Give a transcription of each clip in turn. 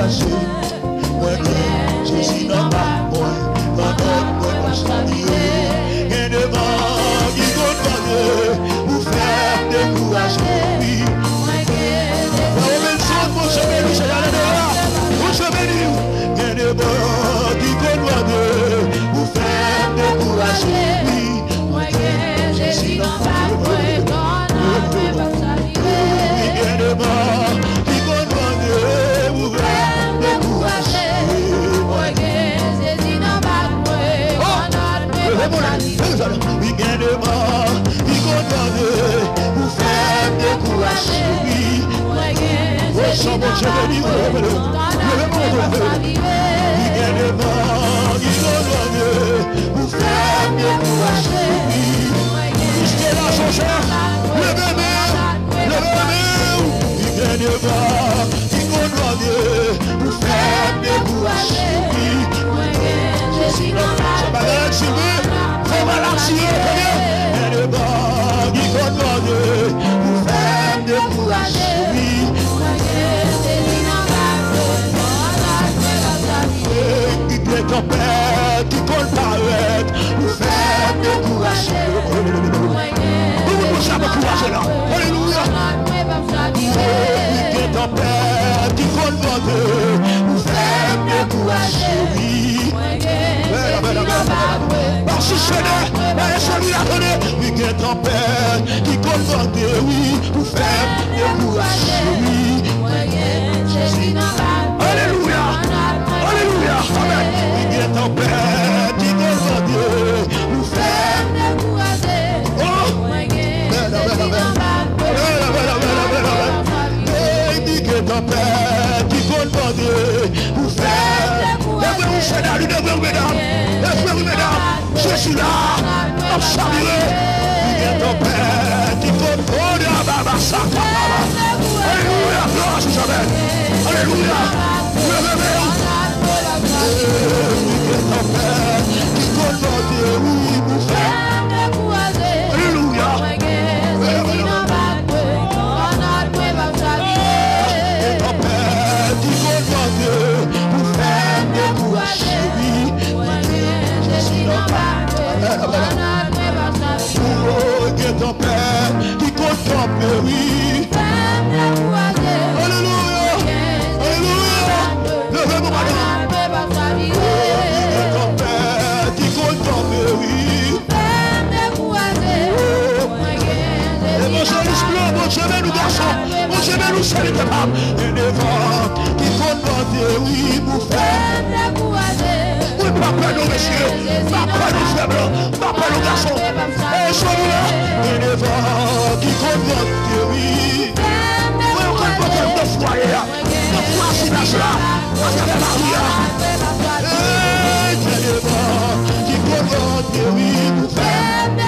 décourager. Moi, Jésus n'a pas moi, pendant moi, pas saluer. Et devant qui condamne, vous faire décourager. Mon chemin, nous sommes là. Mon chemin, et devant qui condamne, vous faire décourager. Moi, Jésus n'a pas moi, pendant moi, pas saluer. Et devant qui condamne, vous faire décourager. Moi, Jésus n'a pas moi, pendant moi, pas saluer. Oui, bien devant, il condamne, vous faire décourager. Moi, Jésus n'a pas moi, pendant moi, pas saluer. Il bien devant, il condamne, vous faire décourager. Jusqu'à la chaussure, levez-vous, il bien devant, il condamne, vous faire décourager. Moi, Jésus n'a pas moi, vous faire décourager. Qui est ton père, qui compte paraître, vous faire décourager. Vous ça me courager là. Alléluia. Qui est ton père, qui compte vous faire décourager. Parce que celui-là connaît, oui, qui est ton père, qui compte oui, vous faire décourager. Alléluia. Alléluia. Amen. Il est ton père qui compte vous faire décourager. Oh. Il est ton père qui compte vous faire décourager. Je suis là, on saluer. Il est ton père qui compte Alléluia, gloire à Jésus. Alléluia. Il est ton père qui compte vous faire Alléluia. Ton père qui compte vous faire décourager. Ton père qui compte oui. Alléluia. Alléluia. Levez-vous madame. Ton père qui compte oui. Évangéliste blanc, mon chemin nous garçons, mon chemin nous salut capable. Et devant qui compte oui, vous faire. Oui, pas peur nos messieurs, pas peur nos faibles, pas peur nos garçons. Et soyez-là. Et devant qui compte oui. Oui, on compte de foyer, de foyer là, à travers la rue. Et devant qui compte oui, vous faire.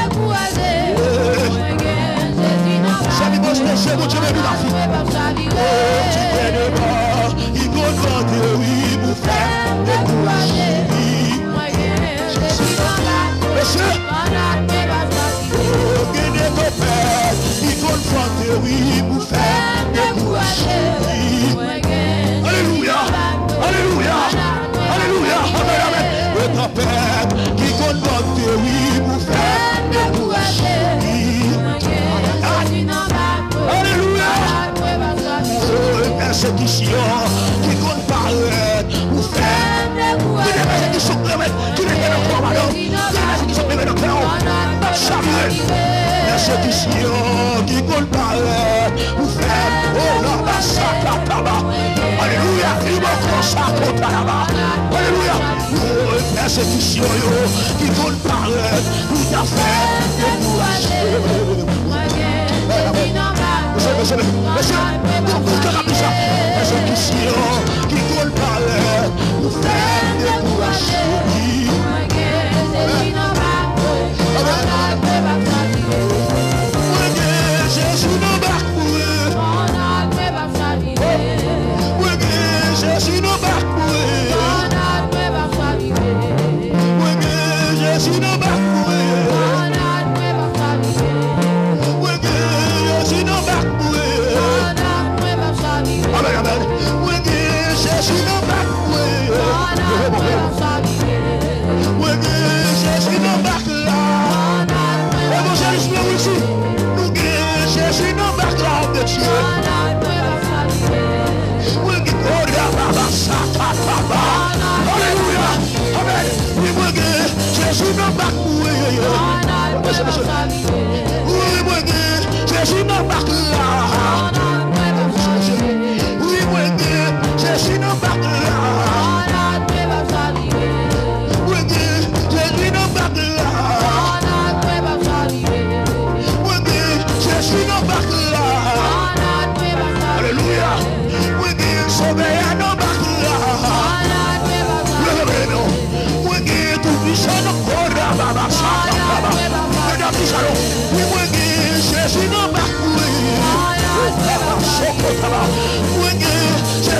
Salut mon spécial, mon Dieu, la fille. Tu es devant, il compte oui, vous faire décourager. Monsieur, regardez ton père, il compte oui, vous faire décourager. Alléluia, alléluia, alléluia, amen, amen. Et ton père, qui compte oui, vous faire décourager. Alléluia. Persécution qui compte paraître vous faire. Qui des persécutions qui les fait dans le corps, madame. Qui des persécutions qui les fait dans le cœur. Persécution qui compte paraître vous faire. Oh là là, ça là-bas. Alléluia. Il va consacrer là-bas. Alléluia. Persécution qui compte paraître vous a fait décourager. Monsieur, persécution qui coule par l'air, nous fait décourager. Jésus nous barque pour eux. Jésus nous barque pour eux. Jésus nous barque pour eux. Jésus nous barque pour eux.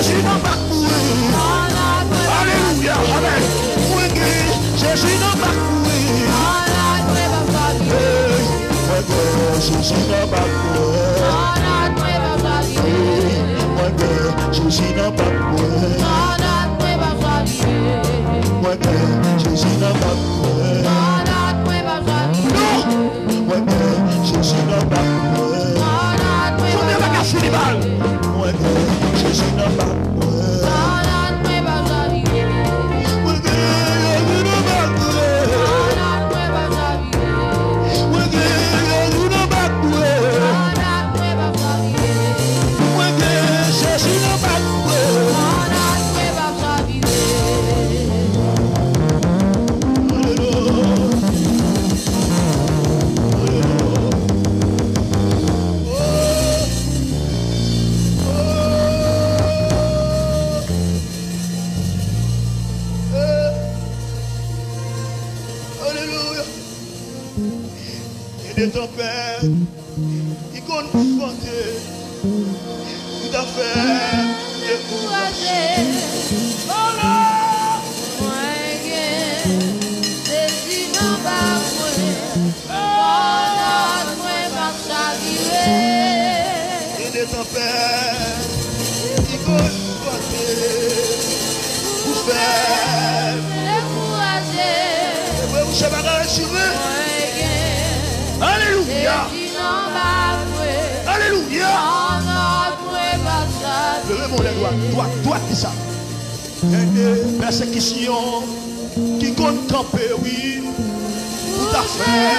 Jésus n'a pas couru. Alléluia, amen. Jésus n'a pas couru. Jésus n'a pas couru. Jésus n'a pas couru. Jésus n'a pas couru. Non. Jésus n'a pas couru. Combien va casser les balles? Jésus n'a pas couru. Des tempêtes qui confrontent tout à fait découragé. Oh là! Et des tempêtes qui confrontent tout faire découragé. Vous savez pas assurer. Alléluia. Alléluia. Levez mon les doigts. Toi qui ça. Il y a des persécutions qui comptent camper, oui. Tout à fait.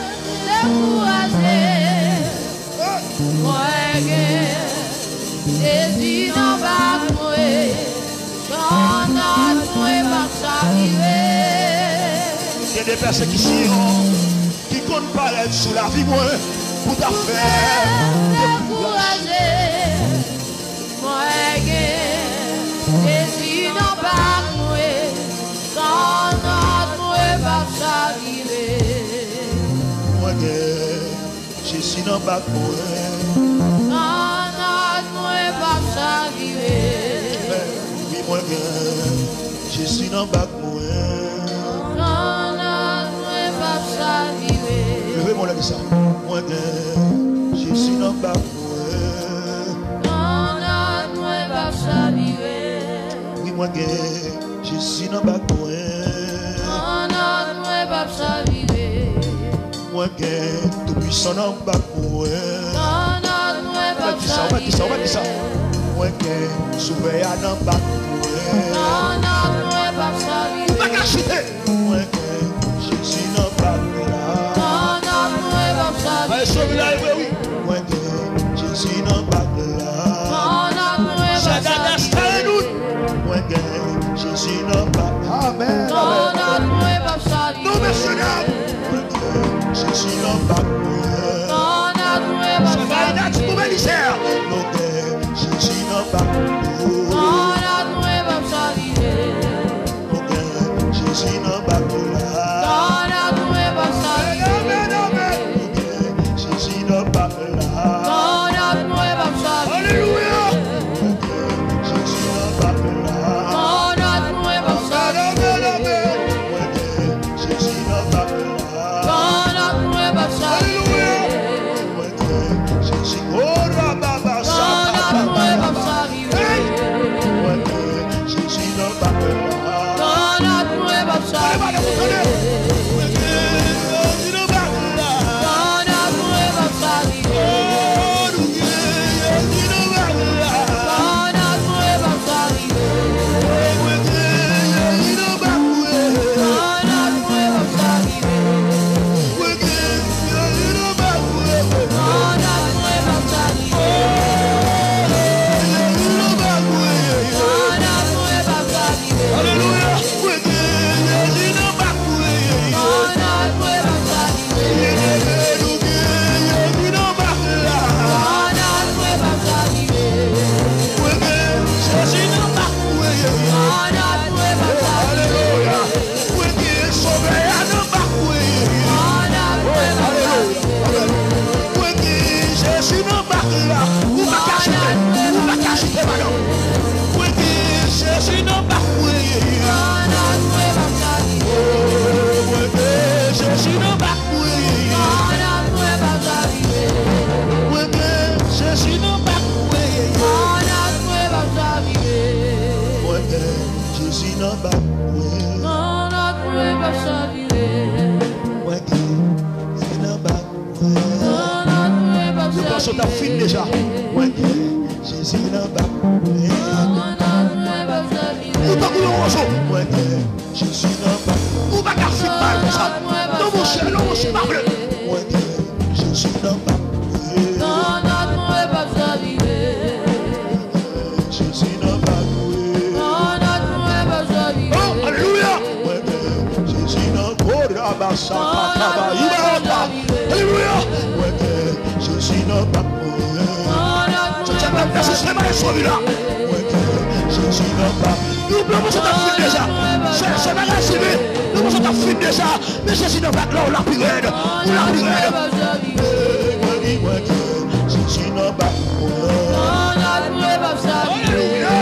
Il y a des persécutions qui comptent paraître sur la vie, moi, tout à fait découragé. Moi, Jésus n'a pas couru. Oui, moi, Jésus n'a pas couru. Levez mon lèvre ça. Moi, Jésus n'a pas couru. Oui, moi, Jésus n'a pas couru. Moi, tout puissant n'a pas couru. On va dire ça. Moi, souverain n'a pas couru. On va cacher. Moi, Jésus n'a pas couru. Sauve la oui. Jésus n'a pas de là. Jésus n'a pas. Amen. Non, monsieur. Jésus n'a pas. Jésus n'a pas. Jésus n'a pas de là. Jésus n'a pas prié. Jésus n'a pas prié. Jésus n'a pas prié. Jésus n'a pas je pense que tu as fini déjà. Jésus n'a pas ou pas que Jésus n'a pas ou pas qu'à faire mal comme ça. Non mon cher, non mon cher, pas bleu. Jésus n'a pas Jésus n'a pas oh, alléluia. Jésus n'a pas alléluia. Jésus n'a pas ce serait mal sauvé là. Jésus n'a pas. Nous pouvons s'en faire déjà. C'est pas grave, nous pouvons s'en faire déjà. Mais Jésus n'a pas là, on l'a plus raide. On l'a plus raide. Jésus n'a pas. Alléluia.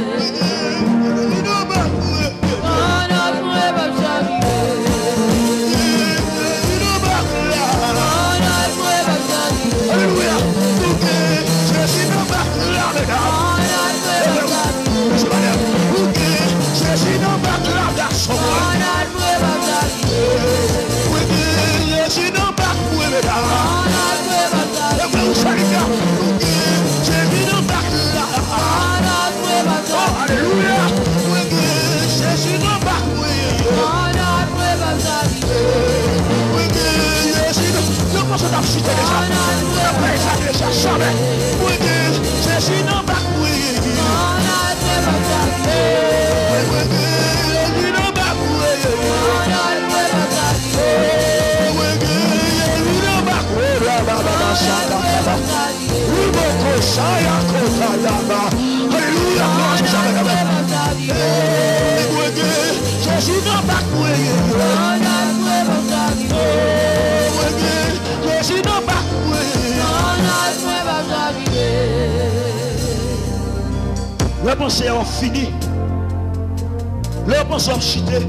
Les pensées ont fini. Les pensées ont chuté.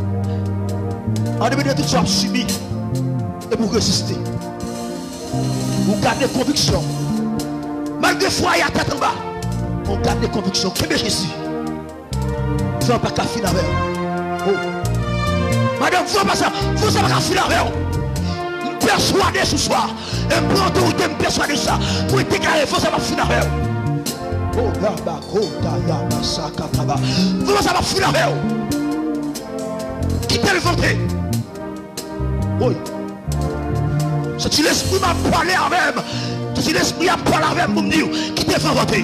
En début de tout ça, subi. Et pour résister. Vous gardez conviction. Malgré foi, il y a tête en bas. On garde des convictions. Qu'est-ce que Jésus? Vous n'avez pas qu'à finir avec. Oh. Madame, vous n'avez pas ça. Vous n'avez pas qu'à finir avec. Persuadez ce soir. Et pour autorité, me persuader ça. Pour être déclaré, vous n'avez pas finir avec. Oh, là-bas, oh, là-bas, ça, là-bas. Vous n'avez pas finir avec. Quittez le ventre. Oui. C'est l'esprit m'a parlé avec. C'est l'esprit a parlé avec pour me dire qui te fait voter.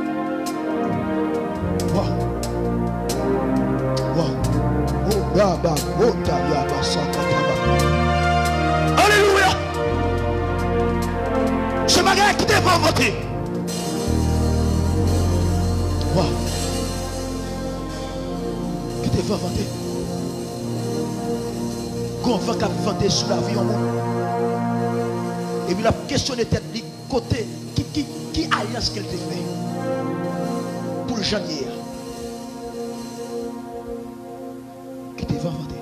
Alléluia. Ce bagage qui te fait voter. Qui te fait voter. Qu'on va vanter sur la vie en monde. Et puis la question de tête du côté qui alliance qu'elle te fait pour le janvier qui te va inventer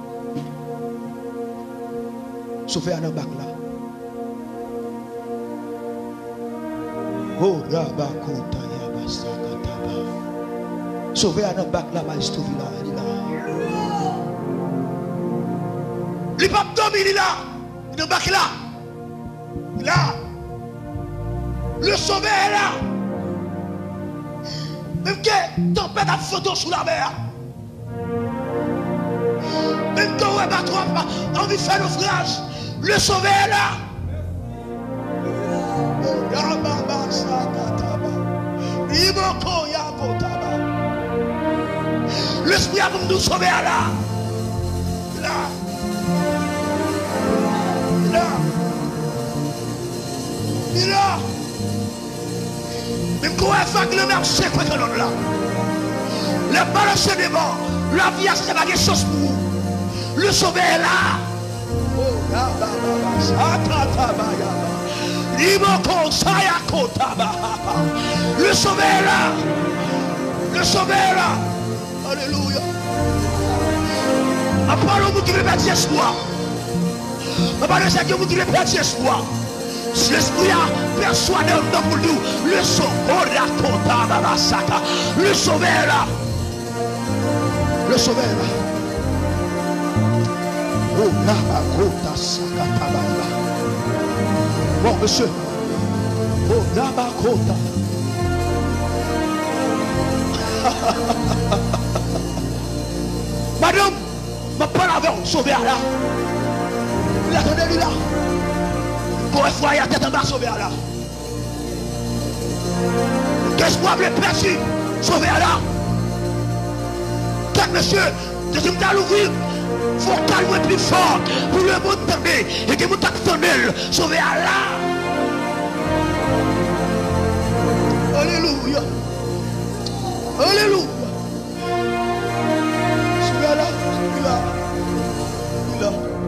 sauver un bac là oh rabakota yabasakataba sauver un bac là bas stovi là il pas dominer là il bac là là, le sauveur est là. Même que tempête a photo sous la mer. Même que ouais, pas trop envie de faire naufrage. Le sauveur est là. L'esprit a pour nous sauver là. Là. Là. Il là. Même quand on fait le marché, quoi que l'on là. Le balance des morts. La vie a fait des choses pour vous. Le sauveur est là. Oh, là, là, le sauveur est là. Le sauveur là. Alléluia. À part le monde qui veut perdre espoir. À part le monde qui veut perdre espoir. Si l'esprit a persuadé dans nous, le sauveur là, le sauveur là. Le sauveur là. Oh là, kota sakatabala. Bon, monsieur. Oh là, kota. Madame, je parle avec un sauveur là. Il attendait lui là. Pour une fois, il y a tête en bas sauveur là. Qu'est-ce que vous avez perçu, sauveur là? Quatre monsieur, deuxième temps l'ouvrir. Il faut calmer plus fort pour le monde tomber et que vous t'attendez, sauveur là. Alléluia. Alléluia. Celui-là, celui-là, celui-là.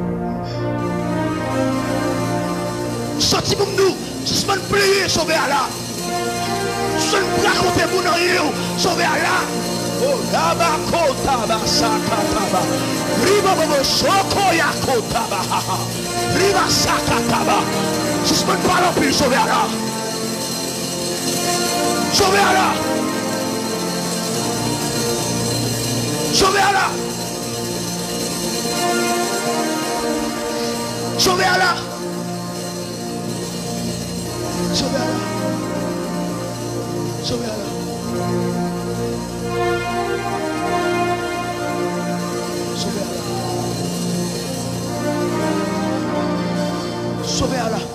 Sorti pour nous, si je me prie, sauveur là. Si je me raconte pour nous, sauveur là. Oh, là-bas, kota, sakataba. Riba, bobo, soko, ya, kota, riba, sakataba. Si je me parle plus, sauveur là. Sauveur là. Sauveur là. Sauveur là. Sauveur là. Sauveur là. Sauveur là. Sauveur là.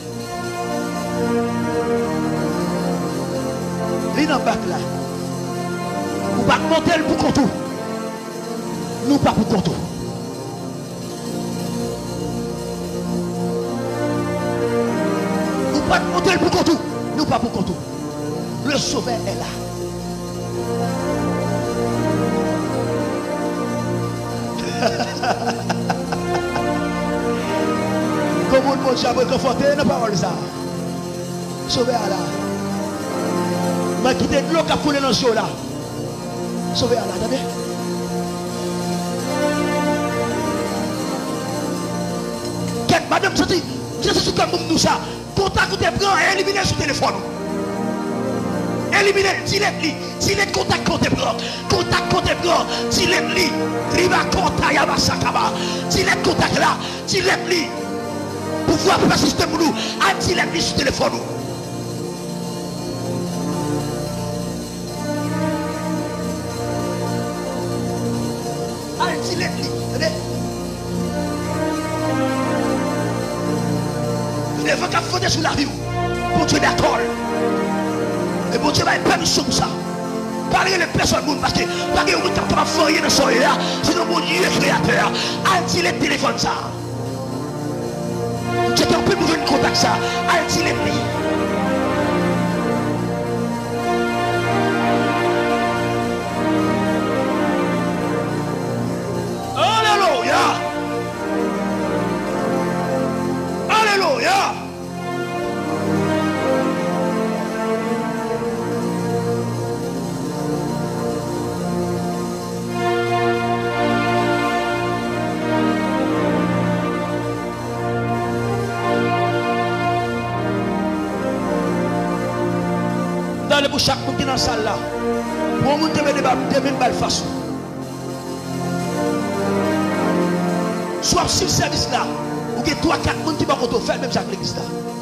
Lui dans le bac là. Ou pas monter pour qu'on tout. Nous pas pour compter. Nous pas monter pour compter. Nous pas pour compter. Le sauveur est là. Comment on peut jamais conforter dans la parole ça? Sauveur là. Mais quitter de l'eau qui a coulé dans ce là. Sauveur là, attendez. Madame, je suis comme nous ça. Contact que tu prends, éliminer sur le téléphone. Éliminer, dis-le contact que tu prends. Contact que tu prends, dis-le. Riva contact, yaba sakaba. Dis-le contact là, dis-le. Pouvoir persister pour nous, dis-le sur le téléphone. Dis-le, attendez. Il faut qu'à fonder sur la vie. Pour Dieu d'accord. Et pour Dieu va être permission pour ça. Parlez les personnes parce que pas que vous n'êtes pas foyer dans son là. Sinon mon Dieu est créateur. Alti les téléphones ça. C'est un peu pour une contact ça. Alti les prix. Alléluia. Alléluia. Pour chaque monde qui est dans la salle là, pour monter des mêmes balles façon. Soit si le service là, ou que 3-4 personnes qui vont faire même chaque l'église là.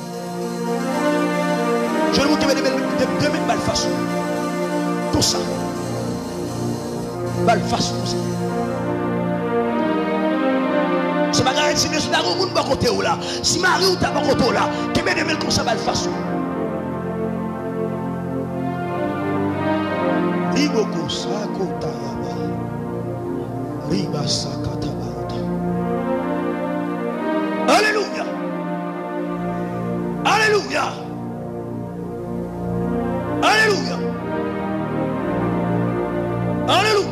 Je vais monter des mêmes balles façon. Tout ça. Balles façon. C'est pas grave si je suis là, vous ne côté où là. Si Marie ou ta côté là, que bien de comme ça balles façon. Liboko sakota yaba. Riba sakata bauta. Alléluia. Alléluia. Alléluia. Alléluia.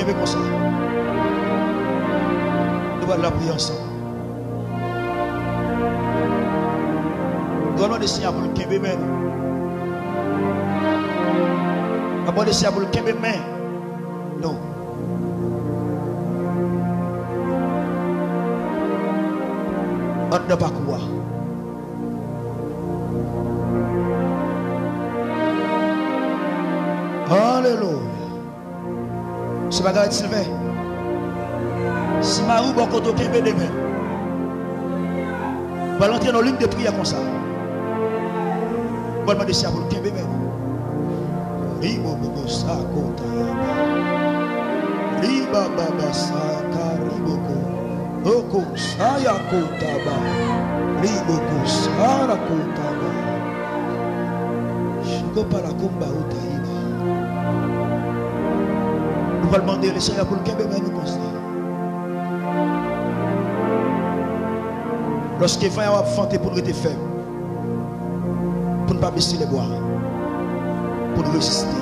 kembe comme ça. Nous allons la prier ensemble. Nous allons le Seigneur pour le kembe men. Nous allons le Seigneur pour le kembe men. Non. On ne pas quoi. Alléluia. C'est pas grave, Sylvain. Si ma roue, bon, quand on kembe demain, on va entrer dans la ligne de prière comme ça. On va demander si à vous le kembe demain. Ribo bobo sa kota yaba. Riba baba sa kariboko. Oko sa ya kota ba. Riboko sa ra kota ba. Shiko para kumba utahiba. Nous allons demander le Seigneur pour le kembe demain comme ça. Lorsqu'il va y avoir fanté pour nous être faibles, pour ne pas baisser les bois, pour nous résister.